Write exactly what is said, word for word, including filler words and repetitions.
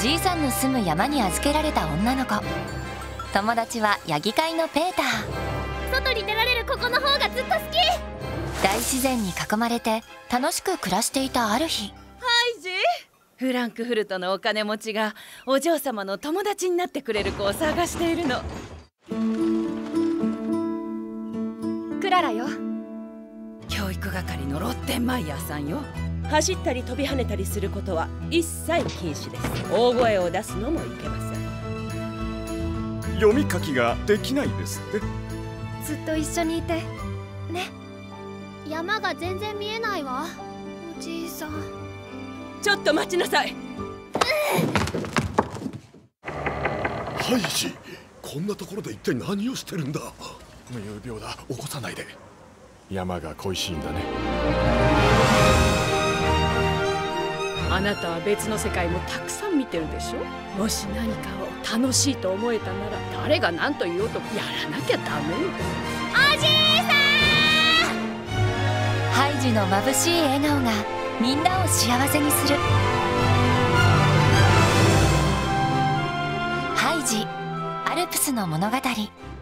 じいさんの住む山に預けられた女の子。友達はヤギ飼いのペーター。 外に出られるここの方がずっと好き。 大自然に囲まれて楽しく暮らしていたある日。 ハイジ、フランクフルトのお金持ちがお嬢様の友達になってくれる子を探しているの。 クララよ。 教育係のロッテンマイヤーさんよ。 走ったり飛び跳ねたりすることは一切禁止です。大声を出すのもいけません。 読み書きができないですって。 ずっと一緒にいてね。山が全然見えないわ、おじいさん。 ちょっと待ちなさい。 ハイジ、こんなところで一体何をしてるんだ。 無遊病だ、起こさないで。山が恋しいんだね。 あなたは別の世界もたくさん見てるでしょ。もし何かを楽しいと思えたなら、誰が何と言おうとやらなきゃダメよ。 おじいさん。 ハイジの眩しい笑顔がみんなを幸せにする。ハイジ、アルプスの物語。